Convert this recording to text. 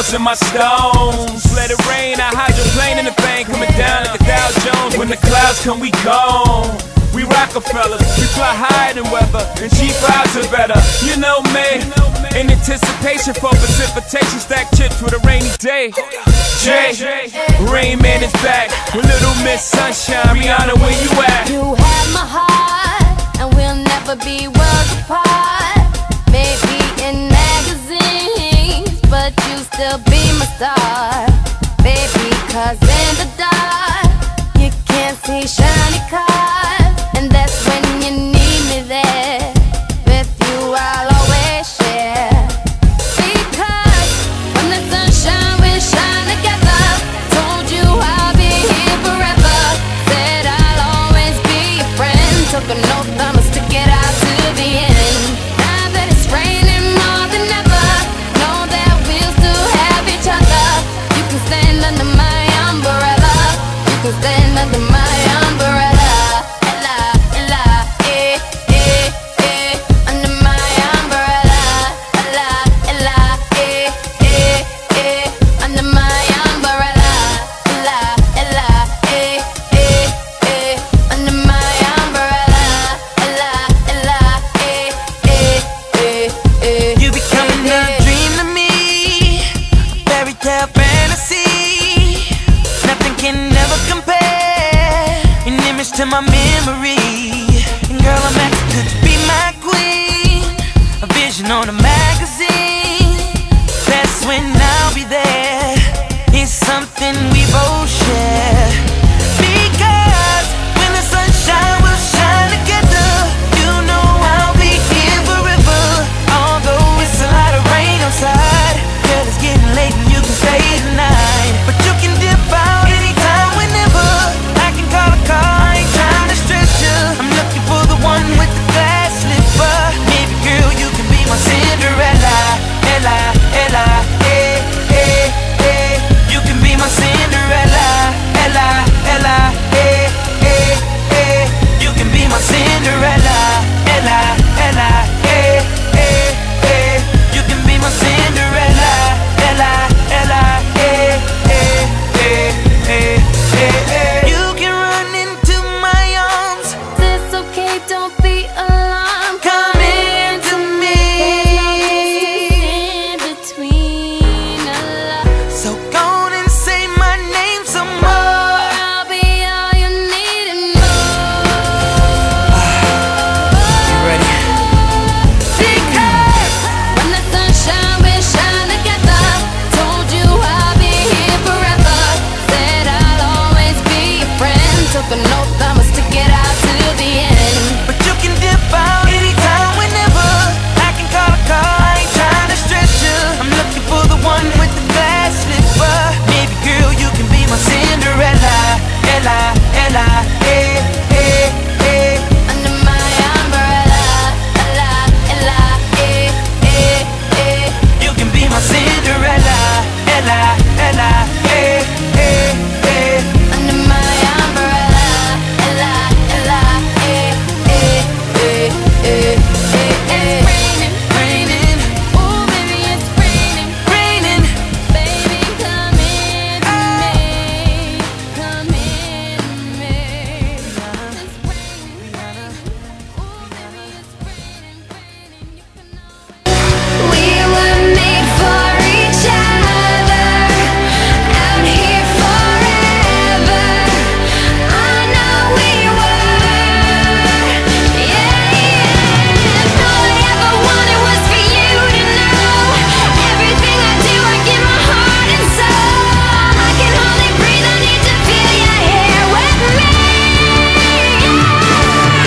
in my stones. Let it rain, I hydroplane in the bank, coming down like a Dow Jones. When the clouds come, we gone. We Rockefellers, we fly higher than weather, and cheap vibes are better. You know me, in anticipation for precipitation, stack chips with a rainy day. Jay, Rain Man is back with Little Miss Sunshine. Rihanna, where you at? You have my heart, and we'll never be worlds apart. Maybe in magazines, but you still be my star, baby. 'Cause in the dark, you can't see shiny cars. And that's when you need me there. With you I'll always share. Because when the sunshine will shine together. Told you I'll be here forever. Said I'll always be your friend. Took an oath I'ma stick it out to the end. Now that it's raining more than ever, know that we'll still have each other. You can stand under my umbrella. You can stand under my umbrella. Fantasy, nothing can ever compare. An image to my memory. And girl, I'm asking, could you be my queen? A vision on a map.